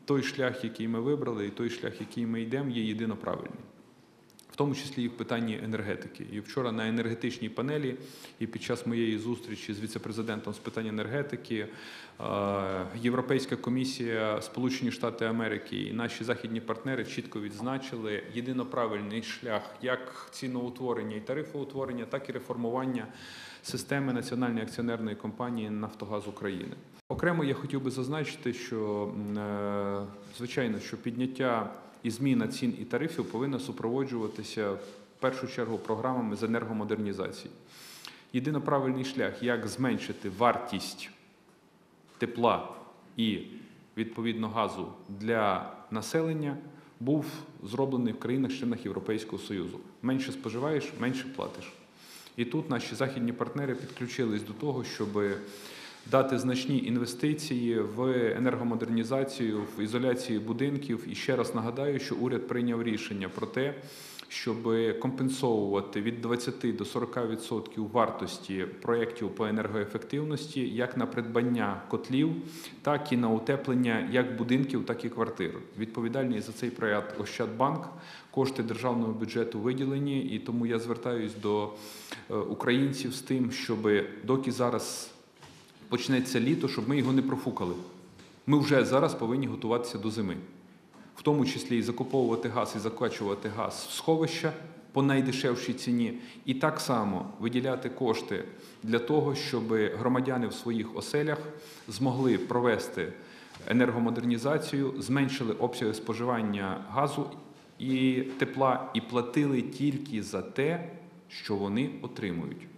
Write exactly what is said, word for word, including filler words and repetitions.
той шлях, який ми вибрали, і той шлях, який ми йдемо, є єдино правильний. В тому числі і в питанні енергетики. І вчора на енергетичній панелі, і під час моєї зустрічі з віце-президентом з питань енергетики, Європейська комісія, Сполучені Штати Америки і наші західні партнери чітко відзначили єдино правильний шлях як ціноутворення і тарифоутворення, так і реформування системи Національної акціонерної компанії «Нафтогаз України». Окремо я хотів би зазначити, що, звичайно, що підняття і зміна цін і тарифів повинна супроводжуватися в першу чергу програмами з енергомодернізації. Єдино правильний шлях, як зменшити вартість тепла і, відповідно, газу для населення, був зроблений в країнах-членах Європейського Союзу. Менше споживаєш – менше платиш. І тут наші західні партнери підключились до того, щоб дати значні інвестиції в енергомодернізацію, в ізоляцію будинків. І ще раз нагадаю, що уряд прийняв рішення про те, щоб компенсовувати від двадцяти до сорока відсотків вартості проєктів по енергоефективності як на придбання котлів, так і на утеплення як будинків, так і квартир. Відповідальний за цей проєкт Ощадбанк, кошти державного бюджету виділені, і тому я звертаюсь до українців з тим, щоб доки зараз почнеться літо, щоб ми його не профукали. Ми вже зараз повинні готуватися до зими. В тому числі і закуповувати газ, і закачувати газ в сховища по найдешевшій ціні. І так само виділяти кошти для того, щоб громадяни в своїх оселях змогли провести енергомодернізацію, зменшили обсяги споживання газу і тепла і платили тільки за те, що вони отримують.